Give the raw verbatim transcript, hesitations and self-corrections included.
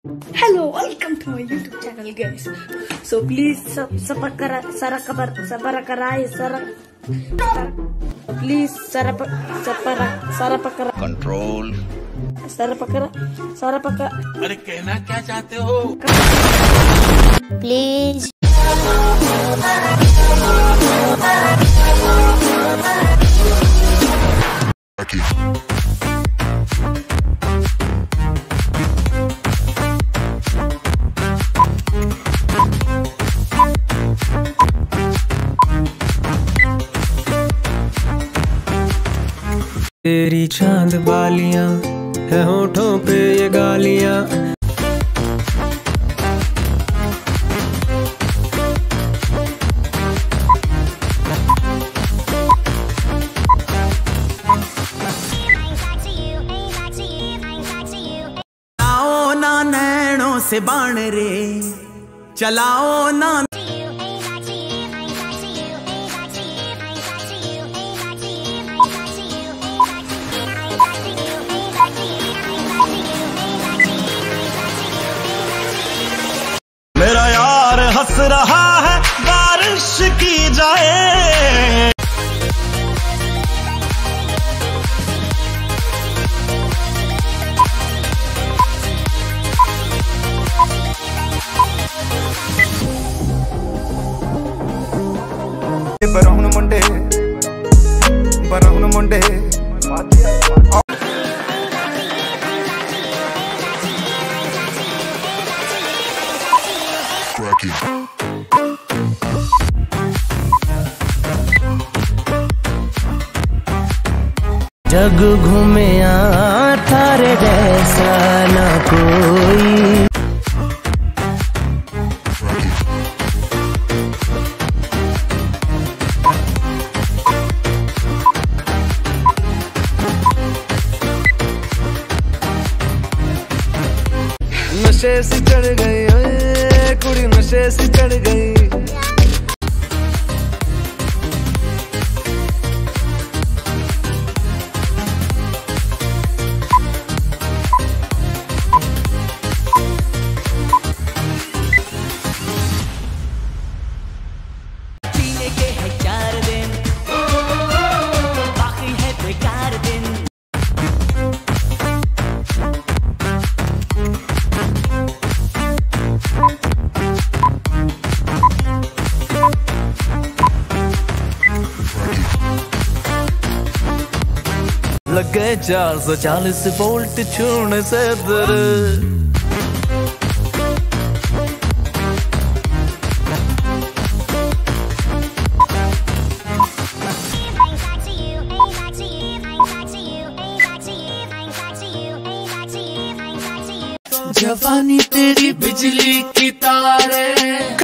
Hello, welcome to my YouTube channel, guys. So please sub subscribe, subscribe, subscribe, subscribe. Please subscribe, subscribe. Control. subscribe, subscribe. अरे कहना क्या चाहते हो? Please. Okay. तेरी चांद बालियां है होठों पे ये गालियां। चलाओ ना नैनों से बाण रे, चलाओ ना मेरा यार हंस रहा है बारिश की जाए। बरहुन मुंडे बरहुन मुंडे जग घूमे थारे जैसा ना कोई। नशे से चढ़ गई ओए कुड़ी, नशे से चढ़ गई। जीने के है चार दिन, बाकी है बेकार दिन। लगे चार सौ चालीस वोल्ट छूने से दर। जवानी तेरी बिजली की तारे।